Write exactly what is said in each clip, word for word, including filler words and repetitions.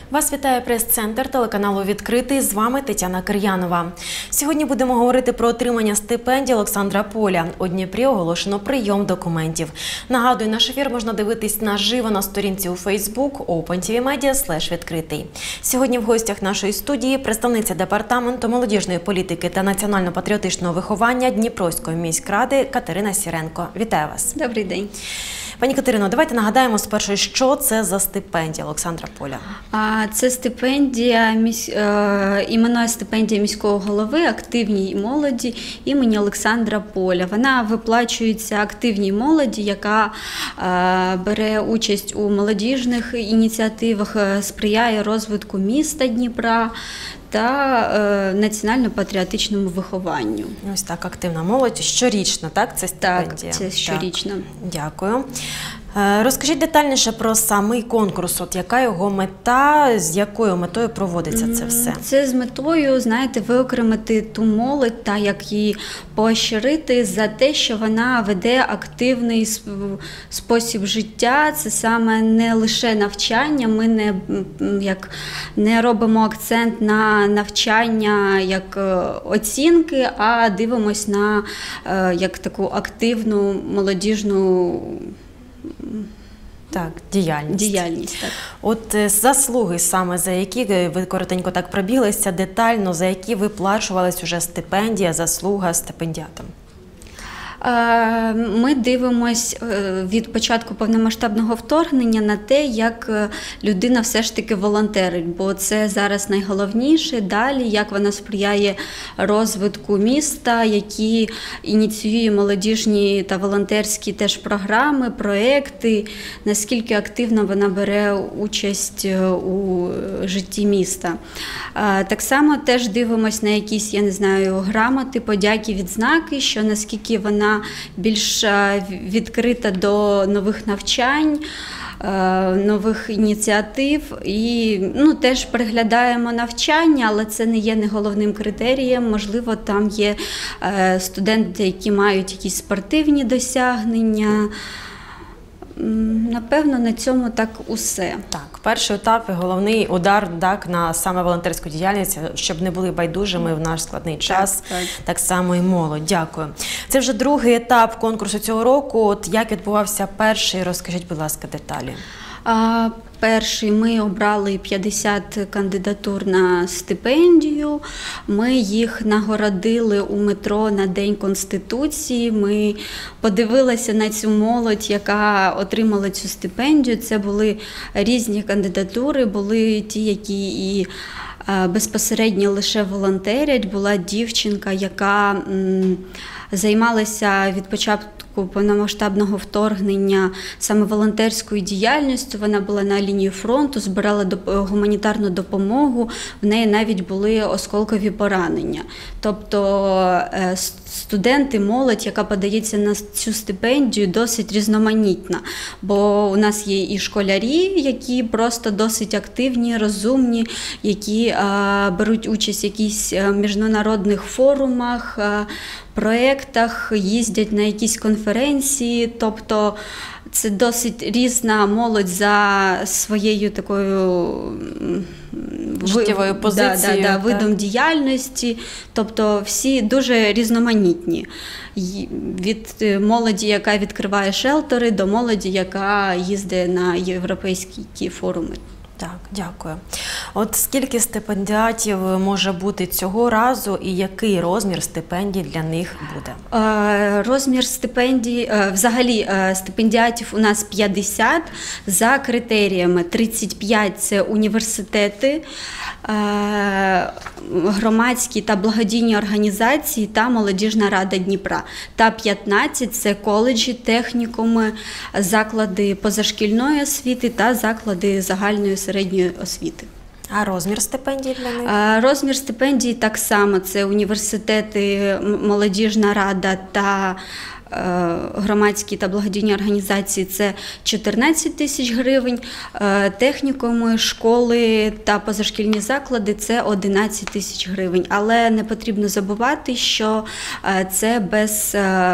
Вас вітає прес-центр телеканалу «Відкритий». З вами Тетяна Кир'янова. Сьогодні будемо говорити про отримання стипендії Олександра Поля. У Дніпрі оголошено прийом документів. Нагадую, наш ефір можна дивитись наживо на сторінці у Facebook OpenTVMedia слеш відкритий. Сьогодні в гостях нашої студії представниця Департаменту молодіжної політики та національно-патріотичного виховання Дніпровської міськради Катерина Сіренко. Вітаю вас. Добрий день. Пані Катерино, давайте нагадаємо спершу, що це за стипендія Олександра Поля. Це стипендія, іменна стипендія міського голови активній молоді імені Олександра Поля. Вона виплачується активній молоді, яка бере участь у молодіжних ініціативах, сприяє розвитку міста Дніпра та національно-патріотичному вихованню. Ось так, активна молодь. Щорічно, так? Це стипендія? Так, це щорічно. Так. Дякую. Розкажіть детальніше про самий конкурс. От яка його мета, з якою метою проводиться це все? Це з метою, знаєте, виокремити ту молодь та як її поощрити за те, що вона веде активний спосіб життя. Це саме не лише навчання, ми не, як, не робимо акцент на навчання як оцінки, а дивимось на як таку активну молодіжну Так, діяльність. Діяльність, так. От заслуги саме, за які, ви коротенько так пробіглися, детально, за які виплачувалась уже стипендія, заслуга стипендіатам? Ми дивимось від початку повномасштабного вторгнення на те, як людина все ж таки волонтерить, бо це зараз найголовніше. Далі, як вона сприяє розвитку міста, які ініціює молодіжні та волонтерські теж програми, проекти, наскільки активно вона бере участь у житті міста. Так само теж дивимось на якісь, я не знаю, грамоти, подяки, відзнаки, що наскільки вона більш відкрита до нових навчань, нових ініціатив і ну, теж переглядаємо навчання, але це не є не головним критерієм. Можливо, там є студенти, які мають якісь спортивні досягнення. Напевно, на цьому так усе. Так, перший етап і головний удар так, на саме волонтерську діяльність, щоб не були байдужими в наш складний час, так, так. так само і молодь. Дякую. Це вже другий етап конкурсу цього року. От як відбувався перший, розкажіть, будь ласка, деталі. А, перший ми обрали п'ятдесят кандидатур на стипендію. Ми їх нагородили у метро на День Конституції. Ми подивилися на цю молодь, яка отримала цю стипендію. Це були різні кандидатури, були ті, які і безпосередньо лише волонтерять. Була дівчинка, яка м, займалася від початку повномасштабного вторгнення саме волонтерською діяльністю. Вона була на лінії фронту, збирала гуманітарну допомогу, в неї навіть були осколкові поранення. Тобто студенти, молодь, яка подається на цю стипендію, досить різноманітна. Бо у нас є і школярі, які просто досить активні, розумні, які беруть участь в якихось міжнародних форумах, проєктах, їздять на якісь конференції, тобто це досить різна молодь за своєю такою життєвою позицією, да, да, да, видом діяльності, тобто всі дуже різноманітні. Від молоді, яка відкриває шелтери, до молоді, яка їздить на європейські форуми. Так, дякую. От скільки стипендіатів може бути цього разу і який розмір стипендій для них буде? Розмір стипендій, взагалі стипендіатів у нас п'ятдесят за критеріями. тридцять п'ять – це університети, громадські та благодійні організації та Молодіжна рада Дніпра. Та п'ятнадцять – це коледжі, технікуми, заклади позашкільної освіти та заклади загальної середньої освіти. А розмір стипендій для них? Розмір стипендій так само. Це університети, Молодіжна рада та громадські та благодійні організації – це чотирнадцять тисяч гривень, технікуми, школи та позашкільні заклади – це одинадцять тисяч гривень. Але не потрібно забувати, що це без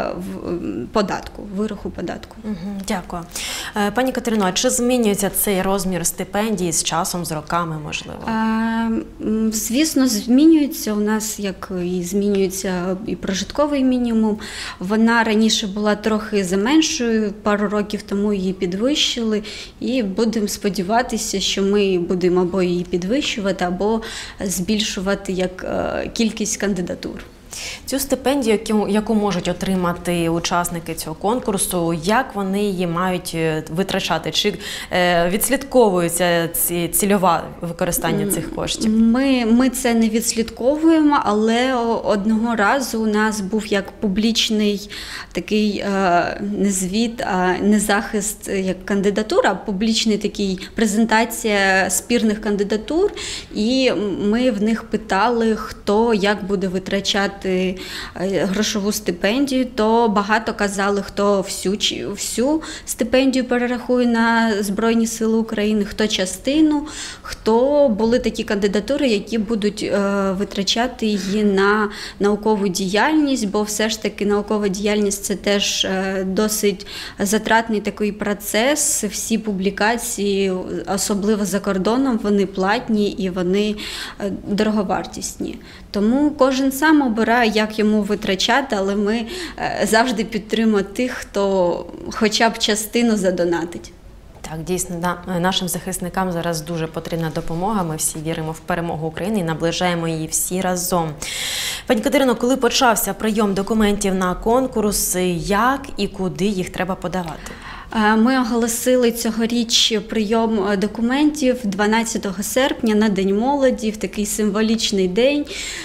податку, вираху податку. Угу, дякую. Пані Катерино, а чи змінюється цей розмір стипендії з часом, з роками, можливо? А, звісно, змінюється. У нас, як і змінюється і прожитковий мінімум. Вона раніше була трохи заменшою, пару років тому її підвищили. І будемо сподіватися, що ми будемо або її підвищувати, або збільшувати як кількість кандидатур. Цю стипендію, яку можуть отримати учасники цього конкурсу, як вони її мають витрачати? Чи відслідковується цільове використання цих коштів? Ми, ми це не відслідковуємо, але одного разу у нас був як публічний такий не звіт, а не захист як кандидатура, а публічний такий презентація спірних кандидатур, і ми в них питали, хто як буде витрачати грошову стипендію, то багато казали, хто всю, всю стипендію перерахує на Збройні Сили України, хто частину, хто були такі кандидатури, які будуть е, витрачати її на наукову діяльність, бо все ж таки наукова діяльність – це теж е, досить затратний такий процес. Всі публікації, особливо за кордоном, вони платні і вони е, дороговартісні. Тому кожен сам обирає, як йому витрачати, але ми завжди підтримуємо тих, хто хоча б частину задонатить. Так, дійсно, да. Нашим захисникам зараз дуже потрібна допомога. Ми всі віримо в перемогу України і наближаємо її всі разом. Пані Катерино, коли почався прийом документів на конкурс, як і куди їх треба подавати? Ми оголосили цьогоріч прийом документів дванадцятого серпня на День молоді, в такий символічний день.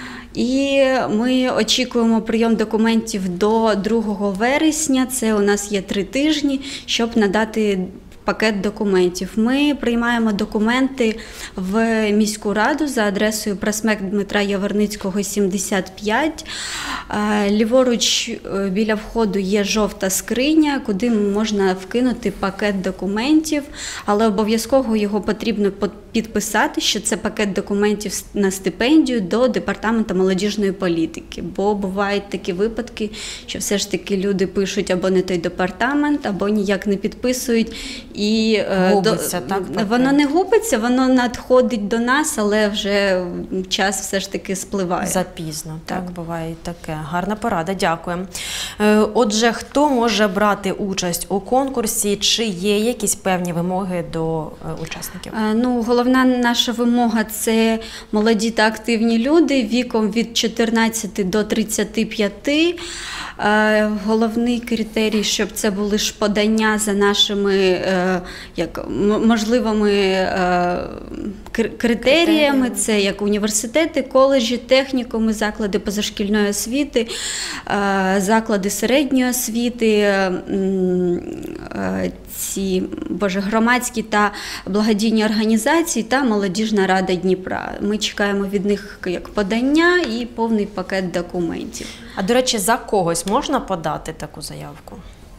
І ми очікуємо прийом документів до другого вересня, це у нас є три тижні, щоб надати пакет документів. Ми приймаємо документи в міську раду за адресою проспект Дмитра Яворницького, сімдесят п'ять. Ліворуч біля входу є жовта скриня, куди можна вкинути пакет документів, але обов'язково його потрібно підписати, що це пакет документів на стипендію до Департаменту молодіжної політики, бо бувають такі випадки, що все ж таки люди пишуть або не той департамент, або ніяк не підписують. І губиться, до, так, воно не губиться, воно надходить до нас, але вже час все ж таки спливає. Запізно, так, так буває і таке. Гарна порада, дякую. Отже, хто може брати участь у конкурсі, чи є якісь певні вимоги до учасників? Ну, головна наша вимога – це молоді та активні люди віком від чотирнадцяти до тридцяти п'яти. Головний критерій, щоб це були ж подання за нашими як, можливими критеріями. Це як університети, коледжі, технікуми, заклади позашкільної освіти, заклади середньої освіти, ці, боже, громадські та благодійні організації та Молодіжна рада Дніпра. Ми чекаємо від них як подання і повний пакет документів. А, до речі, за когось можна подати таку заявку?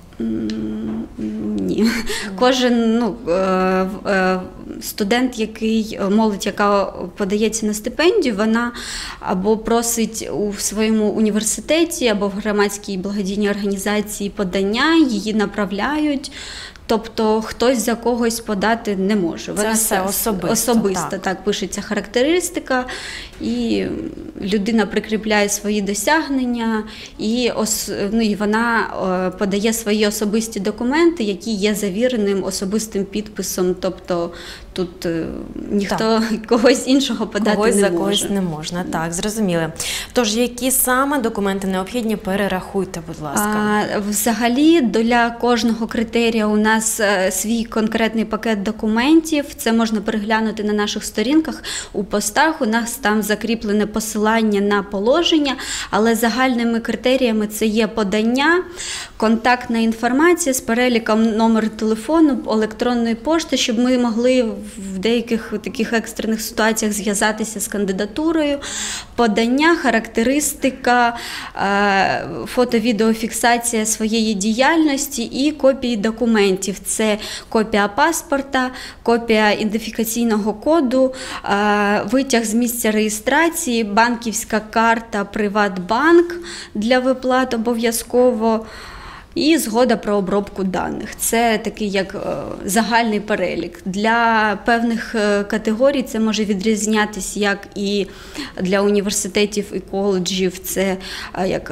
Ні. Кожен ну, студент, який, молодь, яка подається на стипендію, вона або просить у своєму університеті, або в громадській благодійній організації подання, її направляють. Тобто хтось за когось подати не може. Це все особисто. Особисто, так. так, пишеться характеристика, і людина прикріпляє свої досягнення, і, ос, ну, і вона подає свої особисті документи, які є завіреним особистим підписом. Тобто тут ніхто так. когось іншого подати когось не за може. Когось не можна, так, зрозуміли. Тож, які саме документи необхідні, перерахуйте, будь ласка. А, взагалі, для кожного критерія у нас свій конкретний пакет документів. Це можна переглянути на наших сторінках, у постах. У нас там закріплене посилання на положення, але загальними критеріями це є подання, контактна інформація з переліком номеру телефону, електронної пошти, щоб ми могли в деяких таких екстрених ситуаціях зв'язатися з кандидатурою, подання, характеристика, фото-відеофіксація своєї діяльності і копії документів. Це копія паспорта, копія ідентифікаційного коду, витяг з місця реєстрації, банківська карта «Приватбанк» для виплат обов'язково, і згода про обробку даних. Це такий як загальний перелік. Для певних категорій це може відрізнятися як і для університетів і коледжів, це як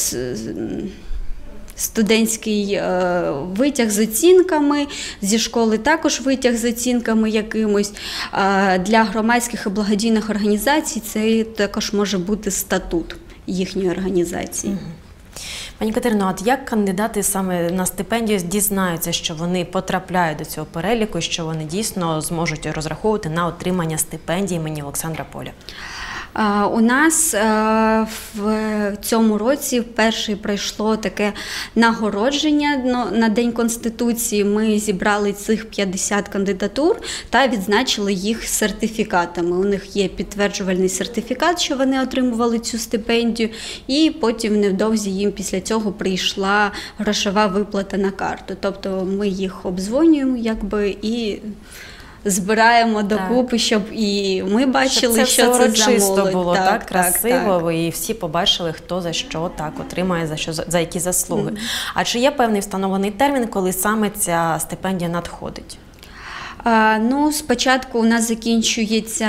студентський витяг з оцінками, зі школи також витяг з оцінками якимось. Для громадських і благодійних організацій це також може бути статут їхньої організації. Пані Катерино, от як кандидати саме на стипендію дізнаються, що вони потрапляють до цього переліку, що вони дійсно зможуть розраховувати на отримання стипендії імені Олександра Поля? У нас в цьому році вперше пройшло таке нагородження на День Конституції. Ми зібрали цих п'ятдесят кандидатур та відзначили їх сертифікатами. У них є підтверджувальний сертифікат, що вони отримували цю стипендію, і потім невдовзі їм після цього прийшла грошова виплата на карту. Тобто ми їх обдзвонюємо якби і збираємо докупи, щоб і ми бачили, щоб це що це за молодь. Було так, так красиво, так. І всі побачили, хто за що так отримає, за що за які заслуги. Mm-hmm. А чи є певний встановлений термін, коли саме ця стипендія надходить? Ну, спочатку у нас закінчується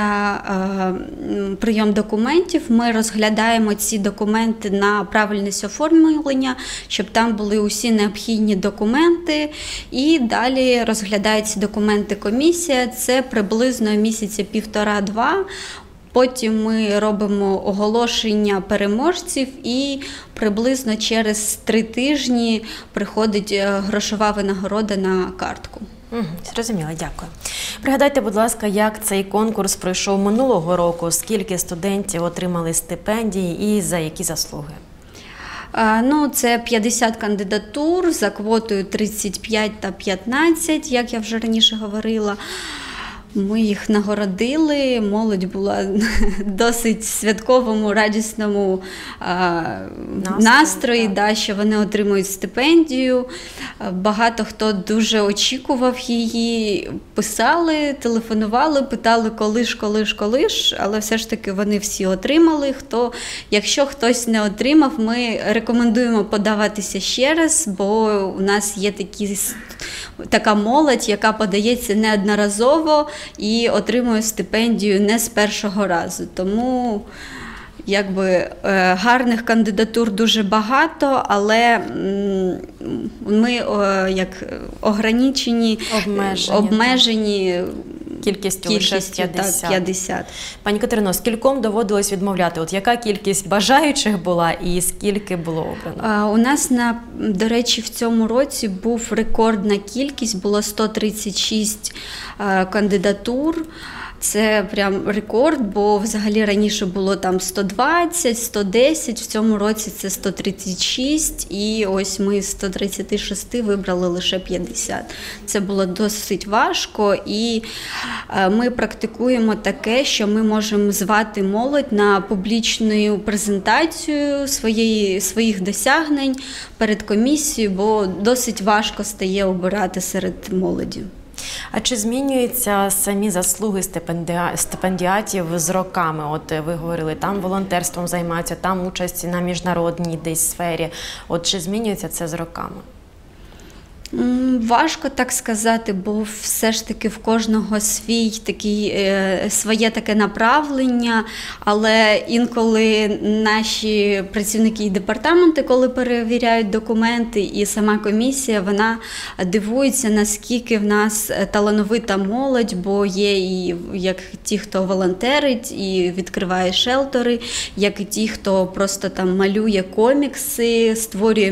прийом документів, ми розглядаємо ці документи на правильність оформлення, щоб там були усі необхідні документи, і далі розглядається документи комісія, це приблизно місяця півтора-два. Потім ми робимо оголошення переможців і приблизно через три тижні приходить грошова винагорода на картку. Угу, зрозуміло, дякую. Пригадайте, будь ласка, як цей конкурс пройшов минулого року, скільки студентів отримали стипендії і за які заслуги? Ну, це п'ятдесят кандидатур за квотою тридцять п'ять та п'ятнадцять, як я вже раніше говорила. Ми їх нагородили, молодь була досить святковому, радісному а, настрої, настрої да, що вони отримують стипендію. Багато хто дуже очікував її, писали, телефонували, питали, коли ж, коли ж, коли ж, але все ж таки вони всі отримали. Хто, якщо хтось не отримав, ми рекомендуємо подаватися ще раз, бо у нас є такі, така молодь, яка подається неодноразово і отримує стипендію не з першого разу. Тому якби гарних кандидатур дуже багато, але ми як ограничені, обмежені, обмежені кількістю, лише п'ятдесят. п'ятдесят. Пані Катерино, скільком доводилось відмовляти? От яка кількість бажаючих була і скільки було обрано? У нас, на, до речі, в цьому році був рекордна кількість, було сто тридцять шість кандидатур. Це прям рекорд, бо взагалі раніше було там сто двадцять, сто десять, в цьому році це сто тридцять шість, і ось ми з сто тридцять шість вибрали лише п'ятдесят. Це було досить важко, і ми практикуємо таке, що ми можемо звати молодь на публічну презентацію своєї, своїх досягнень перед комісією, бо досить важко стає обирати серед молоді. А чи змінюються самі заслуги стипендіатів з роками? От ви говорили, там волонтерством займаються, там участь на міжнародній десь сфері. От чи змінюється це з роками? Важко так сказати, бо все ж таки в кожного свій такий, своє таке направлення, але інколи наші працівники і департаменти, коли перевіряють документи, і сама комісія, вона дивується, наскільки в нас талановита молодь, бо є і як ті, хто волонтерить і відкриває шелтери, як і ті, хто просто там малює комікси, створює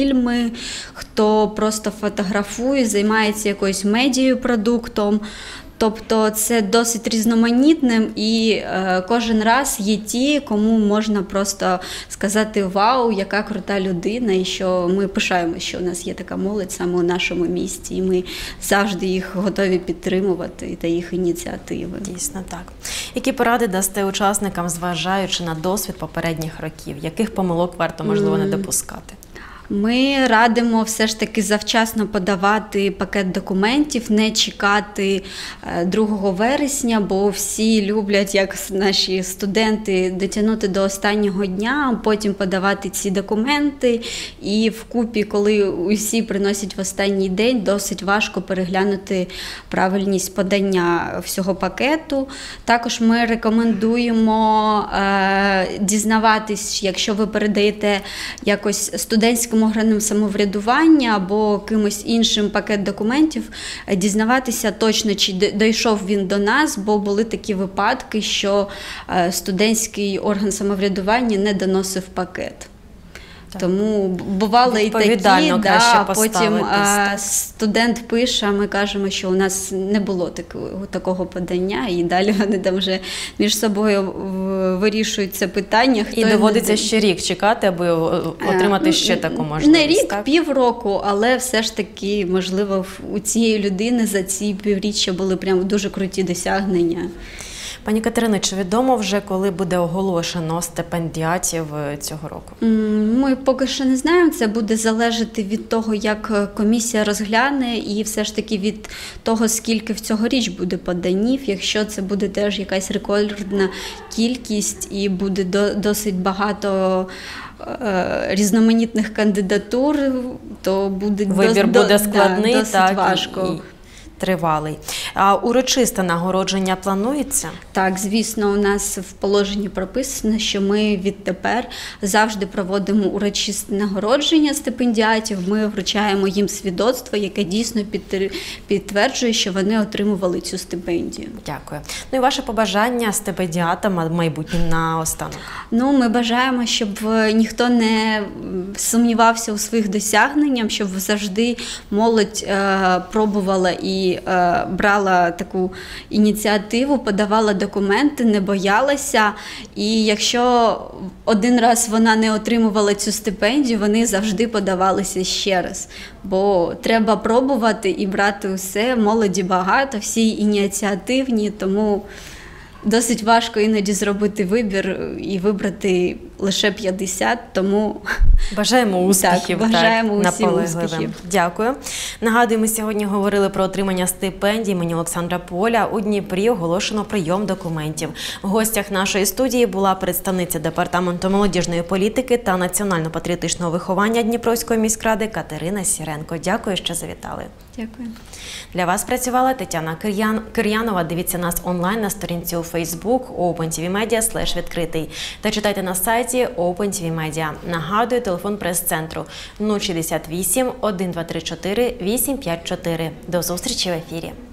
мультфільми, хто просто фотографує, займається якоюсь медіапродуктом. Тобто це досить різноманітним, і е, кожен раз є ті, кому можна просто сказати «Вау, яка крута людина», і що ми пишаємося, що у нас є така молодь саме у нашому місті, і ми завжди їх готові підтримувати та їх ініціативи. Дійсно так. Які поради дасте учасникам, зважаючи на досвід попередніх років? Яких помилок варто, можливо, не допускати? Ми радимо все ж таки завчасно подавати пакет документів, не чекати другого вересня, бо всі люблять, як наші студенти, дотягнути до останнього дня, а потім подавати ці документи. І вкупі, коли усі приносять в останній день, досить важко переглянути правильність подання всього пакету. Також ми рекомендуємо е, дізнаватись, якщо ви передаєте якось студентському органам самоврядування або кимось іншим пакет документів, дізнаватися точно, чи дійшов він до нас, бо були такі випадки, що студентський орган самоврядування не доносив пакет. Так. Тому бувало і такі, да, потім а, студент пише, а ми кажемо, що у нас не було такого, такого подання, і далі вони там вже між собою вирішують це питання. І доводиться не... ще рік чекати, аби отримати ще таку можливість. Не рік, так? Півроку, але все ж таки, можливо, у цієї людини за ці півріччя були прям дуже круті досягнення. Пані Катерино, чи відомо вже, коли буде оголошено стипендіатів цього року? Ми поки що не знаємо. Це буде залежати від того, як комісія розгляне, і все ж таки від того, скільки в цьогоріч буде поданів. Якщо це буде теж якась рекордна кількість і буде до, досить багато е, різноманітних кандидатур, то буде, вибір до, буде складний, да, досить так, важко. І... Тривалий. А урочисте нагородження планується? Так, звісно, у нас в положенні прописано, що ми відтепер завжди проводимо урочисте нагородження стипендіатів. Ми вручаємо їм свідоцтво, яке дійсно підтверджує, що вони отримували цю стипендію. Дякую. Ну і ваше побажання стипендіатам майбутнім наостанок? Ну, ми бажаємо, щоб ніхто не сумнівався у своїх досягненнях, щоб завжди молодь е, пробувала і брала таку ініціативу, подавала документи, не боялася. І якщо один раз вона не отримувала цю стипендію, вони завжди подавалися ще раз. Бо треба пробувати і брати усе, молоді багато, всі ініціативні, тому досить важко іноді зробити вибір і вибрати лише п'ятдесят, тому бажаємо успіхів. Так, бажаємо так, усім успіхів. Дякую. Нагадую, ми сьогодні говорили про отримання стипендій імені Олександра Поля. У Дніпрі оголошено прийом документів. В гостях нашої студії була представниця Департаменту молодіжної політики та національно-патріотичного виховання Дніпровської міськради Катерина Сіренко. Дякую, що завітали. Дякую. Для вас працювала Тетяна Кир'ян... Кир'янова. Дивіться нас онлайн на сторінці у Facebook OpenTVMedia слеш відкритий та читайте на сайті OpenTVMedia. Нагадую, телефон прес-центру нуль шістдесят вісім, один два три чотири, вісім п'ять чотири. До зустрічі в ефірі.